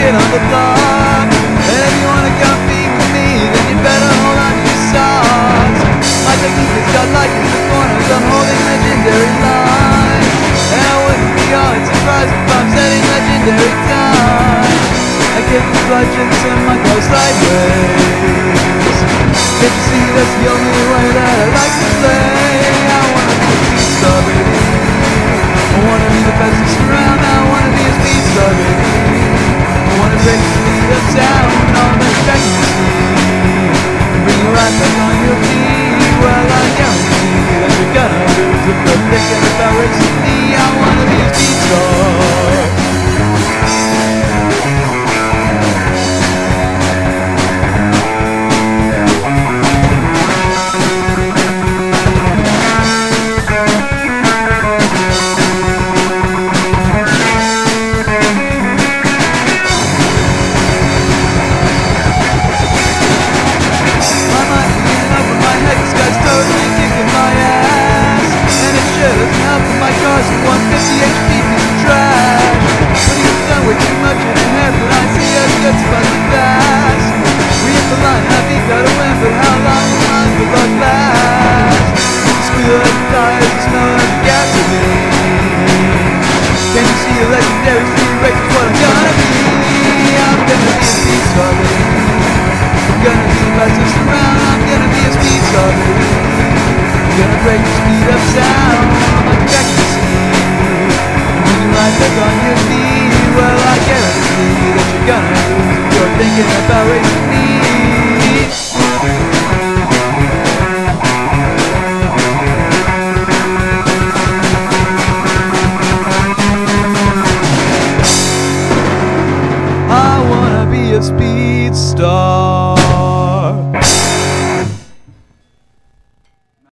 kid on the block. And if you wanna compete with me, then you better hold on to your socks. My technique has got light in the corners, I'm holding legendary line. And I wouldn't be all that surprised if I'm setting legendary time. I kick the clutch and turn my car sideways. Can't you see that's the only way that I like to play? I wanna be a speed star, baby. I wanna be the fastest around. I wanna be a speed star, baby. I wanna break the speed of sound on the track you see, and bring you right back on your feet. Well, I guarantee that you're gonna lose if you're thinking about racing me. I wanna be a speed star. My car's a 150 HP piece of trash. But he's done way too much in a half, and I see us guts buzzing fast. We hit the line, I think that'll win, but how long will mine will luck last? The squeal of the tires, the smell of the gasoline. Can you see a legendary speed race is what I'm gonna be? I'm gonna be a speed star, baby. I'm gonna be the fastest around. I'm gonna be a speed star, baby. I'm gonna break the speed of sound on the track you see, and bring you right back on your feet. Well, I guarantee that you're gonna lose if you're thinking about racing.